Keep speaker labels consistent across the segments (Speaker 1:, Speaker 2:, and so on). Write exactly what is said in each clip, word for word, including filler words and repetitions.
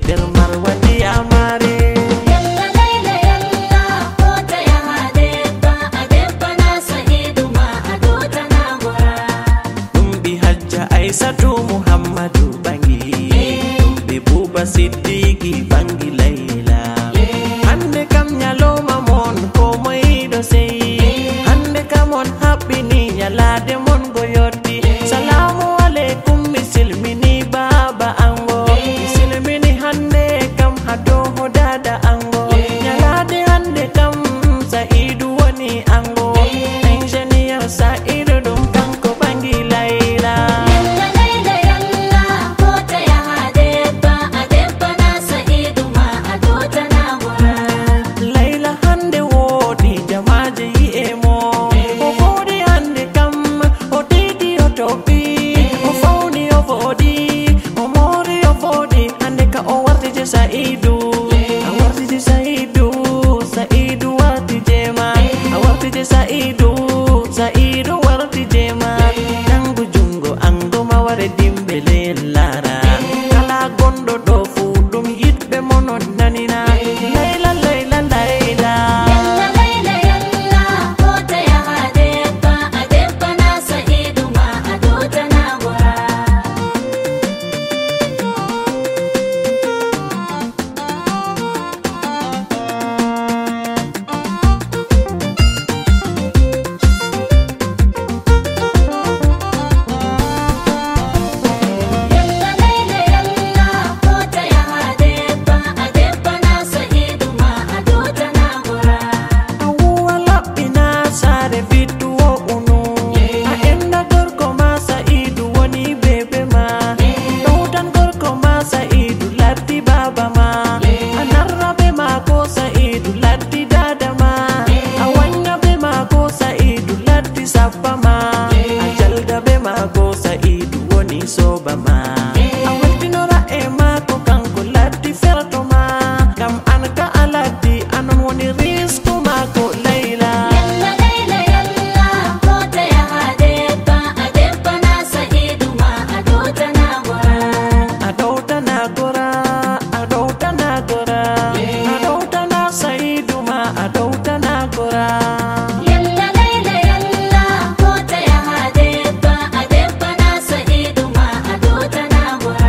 Speaker 1: nder marwadi amare.
Speaker 2: Yalla Layla yalla kota ya adebba adebba na Sa'idu ma adota na gora.
Speaker 1: Dumbi hajja Aisatu Muhammadu bangi, dumbi Buba Siddiqi bangi Layla. Hande kam nyaloma mon ko moido sei, hande kam on happini nyalade mon go yotti. Salamu alaikum misilmini baba ango, misilmini hande kam hado hodada ango. Nyalade hande kam Sa'idu woni ango, engineer Sa'idu dum kanko bangi Layla.
Speaker 2: Yalla Layla yalla kota ya adebba adebba na Sa'idu ma adota na gora.
Speaker 1: Layla hande wodi jamaje yi'emo, o wodi hande kam o didi o toɓi, o fawni o voɗi, o mori o voɗi, hande ka o wartije Sa'idu, a wartije Sa'idu, Sa'idu wartije ma, a wartije Sa'idu, Sa'idu wartije ma. Nangu jungo ango ma ware dimbe lellara, kala gondo ɗo fu ɗum yiɗɓe monon nanina. Layla Layla Layla.
Speaker 2: Yalla Layla yalla kota ya adebba adebba na Sa'idu ma adota na gora. Yalla Layla yalla kota ya adebba adebba na Sa'idu ma adota na gora.
Speaker 1: Awuwa laɓɓina sare fittuwo unu, a enda gorko ma Sa'idu woni bebe ma, ɗowtan gorko ma Sa'idu laddi baba ma, a narra be mako Sa'idu laddi dada ma, a wanya be mako Sa'idu laddi sappa ma, a jalda be mako Sa'idu woni soba ma, a weltinora e mako kanko laddi ferto ma, ngam an ka a laddi anon woni risku mako Layla.
Speaker 2: Yalla Layla yalla kota ya adebba adebba na Sa'idu ma adota na gora.
Speaker 1: Adota na gora, adota na gora, adota na Sa'idu ma adota na gora.
Speaker 2: Yalla Layla yalla kota ya adebba adebba na Sa'idu ma adota na gora.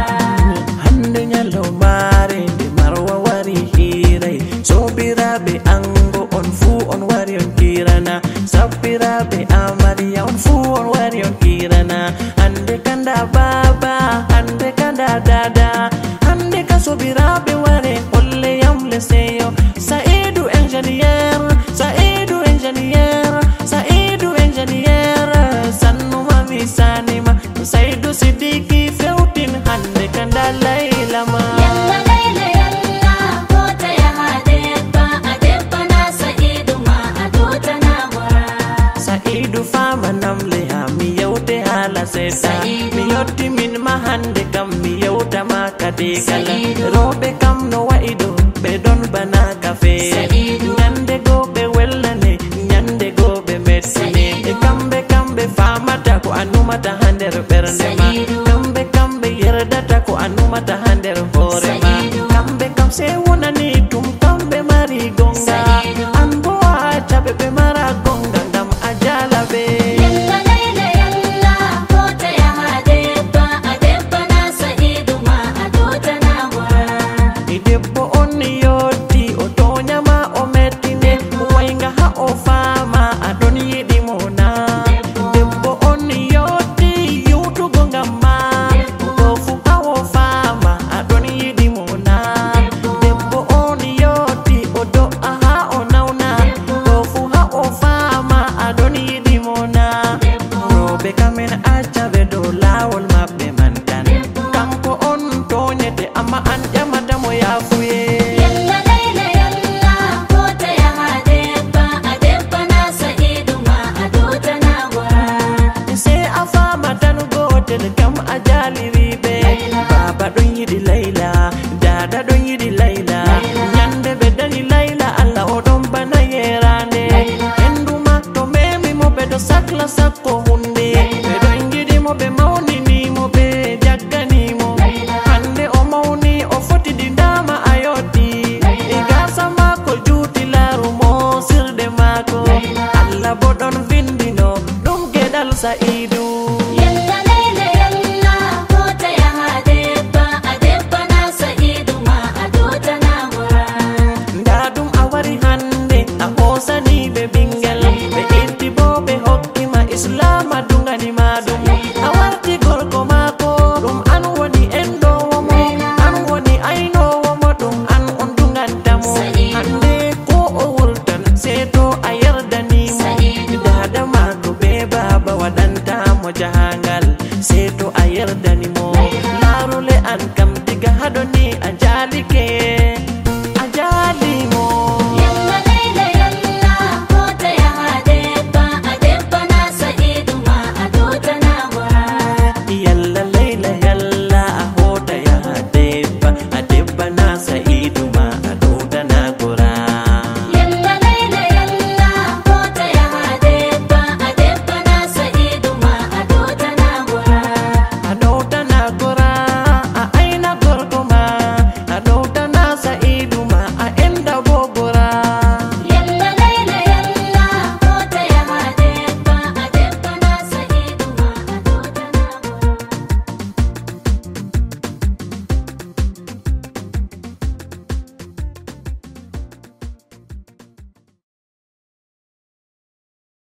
Speaker 1: Hande nyalo mare nde marwa wari hirai, sobiraɓe ango on fu on wari on kirana, sappiraɓe amariya on fu on wari on kirana. Hande kanda baba, hande kanda dada, hande ka sobiraɓe ware holle yam leseyo. Sa'idu engineer, Sa'idu engineer, Sa'idu engineer, sannu mami sanima, Sa'idu Siddiqi fewtin hande kanda Layla ma.
Speaker 2: Yalla Layla yalla kota ya adebba adebba na Sa'idu ma adota na gora.
Speaker 1: Sa'idu fama namle ha mi yewte hala seta,
Speaker 2: Sa'idu.
Speaker 1: mi yotti min ma hande kam mi yewta ma kade kala.
Speaker 2: Sa'idu.
Speaker 1: Roɓe kam no wa'ido ɓe don bana kafe,
Speaker 2: Sa'idu.
Speaker 1: nyande go ɓe wellane, nyande go ɓe mettine.
Speaker 2: Sa'idu.
Speaker 1: E kamɓe kamɓe famata ko anumata ha nder ɓernde ma,
Speaker 2: Sa'idu.
Speaker 1: kamɓe kamɓe yerdata ko anumata ha nder hoore ma,
Speaker 2: Sa'idu.
Speaker 1: kamɓe kam se wonani tum kamɓe mari gonga,
Speaker 2: Sa'idu.
Speaker 1: an bo a caɓe ɓe mara gonga ngam a jala ɓe.
Speaker 2: Yalla Layla yalla kota ya adebba adebba na Sa'idu ma adota na gora.
Speaker 1: I debbo on yotti o toñama o mettine, wayga ha o fama aɗon yiɗi mo na. Debbo on yotti yiwtugo ngam ma, o fu ha o fama aɗon yiɗi mo sa'idu